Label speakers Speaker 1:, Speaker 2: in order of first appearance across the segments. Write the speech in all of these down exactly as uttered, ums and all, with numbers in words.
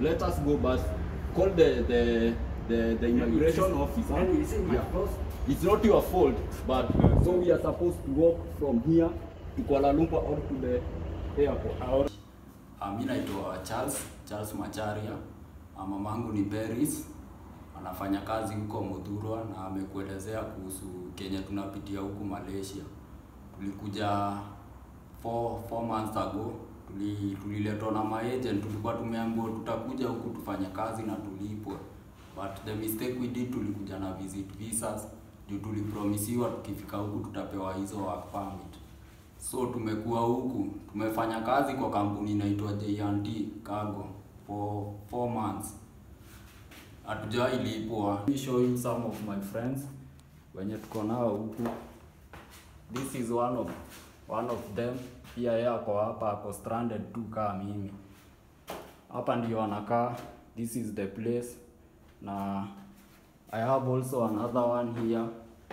Speaker 1: let us go, but call the the the, the immigration
Speaker 2: it's,
Speaker 1: officer.
Speaker 2: And it's in my
Speaker 1: yeah.
Speaker 2: fault.
Speaker 1: It's not your fault, but so we are supposed to walk from here to Kuala Lumpur or to the airport.
Speaker 3: Mimi naitwa Charles, Charles Macharia. Mamangu ni Paris. Anafanya kazi huko Muthurwa na amekuelezea kuhusu Kenya tunapitia huku Malaysia. Tulikuja four, four months ago. Tuli tuliletwa na my agent, tulikuwa tumeambiwa tutakuja huku tufanye kazi na tulipwe. But the mistake we did, tulikuja na visit visas. Ndio tulipromisiwa tukifika huku tutapewa hizo work permit. So tumekuwa huku, tumefanya kazi kwa kampuni inaitwa J and T Cargo for four months. Hatujai lipwa. Let me show you some of my friends wenye tuko nao huku. This is one of one of them. Pia yeye ako hapa, ako stranded tu kama mimi. Hapa ndio anakaa. This is the place. Na I have also another one here.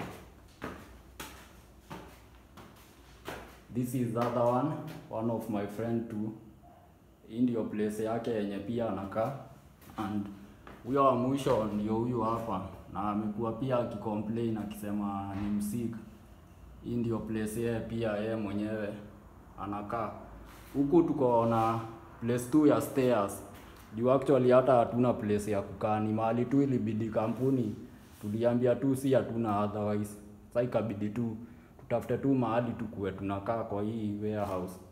Speaker 3: This is the other one, one of my friend too. Hii ndio place yake yenye pia anakaa. And huyo wa mwisho ndio huyu hapa, na amekuwa pia akicomplain akisema ni msik. Hii ndio place yeye pia yeye mwenyewe anakaa. Huku tuko na place tu ya stairs. Ndio actually hata hatuna place ya kukaa, ni mahali tu ilibidi kampuni tuliambia tu si hatuna otherwise. Sasa ikabidi tu tutafute tu mahali tukue tunakaa kwa hii warehouse.